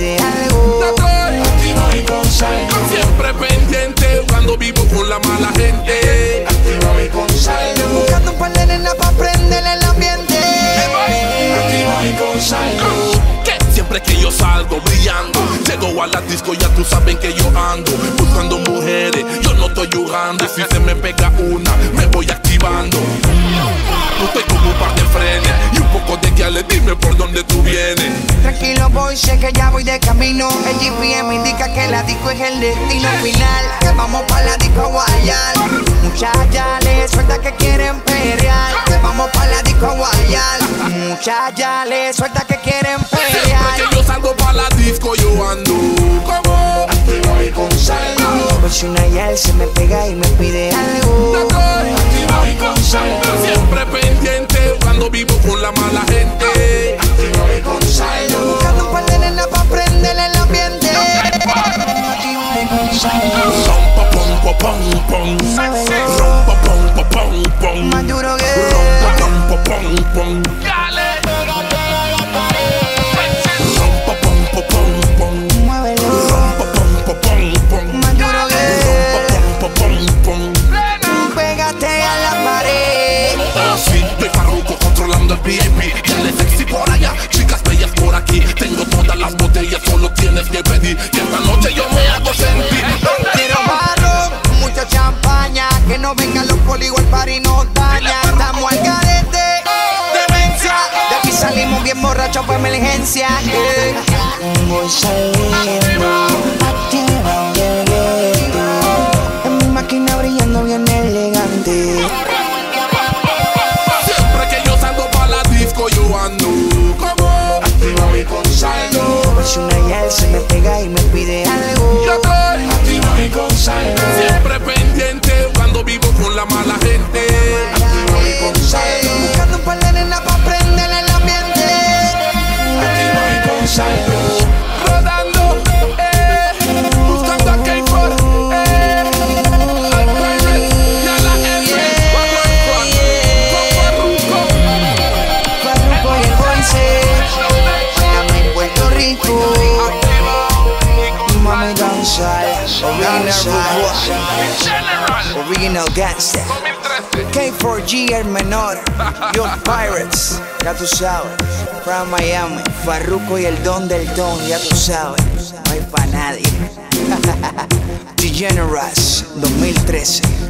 pide algo. Activo y con saldo. Siempre pendiente cuando vivo con la mala gente. Activo y con saldo. Buscando un par de nenas pa' prenderle el ambiente. Activo y con saldo. Que siempre que yo salgo brillando, llego a la disco, ya tú saben que yo ando buscando mujeres, yo no estoy jugando. Y si se me pega una, me voy activando. No estoy como un par de frenes y un poco de guiales, dime por dónde tú vienes. Tranquilo boy, sé que ya voy de camino. El GPS me indica que la disco es el destino final. Que vamos pa' la disco a guayar. Muchachas, suelta que quieren perrear. Que vamos pa' la disco a guayar. Muchachas, suelta que quieren Siempre perrear. que yo salgo pa' la disco, yo ando como Activo y con saldo. Por si una yal se me pega y me pide algo. Activo y con saldo. siempre pendiente cuando vivo con la mala gente. Activo y con saldo. Buscando un par de nenas pa' prenderle el ambiente. Activo y con saldo. Rompa pom pom pom pom. Rompa pom pom pom. Más duro que Rompa pom pom pom. Rompa pom pom pom. muévelo. Rompa pom pom pom. Más duro que Rompa pom pom. pégate a la pared. Sí, estoy Farruko controlando el VIP. Dale sexy por allá, chicas bellas por aquí. Tengo todas las botellas, solo tienes que pedir. Que esta noche yo me hago sentir. Quiero barro, mucha champaña. Que no vengan los poligos, el party nos daña. Estamos al garete, demencia. De aquí salimos bien borrachos pa' emergencia. Voy saliendo, activado del gueto. En mi máquina brillando bien elegante. Siempre que yo salgo pa' la disco, yo ando como Activo y con saldo. Por si una yal se me pega y me pide algo. yo estoy. Activo y con saldo. Siempre pendiente cuando vivo con la mala gente. Activo y con saldo. Buscando un par de nenas pa' prenderle el ambiente. Activo y con saldo. Rodando, buscando a K4, al Pirate y a la M. Farruko y el Boyce, Miami, Puerto Rico. Mami Gonzal, original gangster. K4G el menor, Young Pirates, ya tú sabes. From Miami, Farruko y el don del don, ya tú sabes. No hay pa' nadie. Degeneras 2013.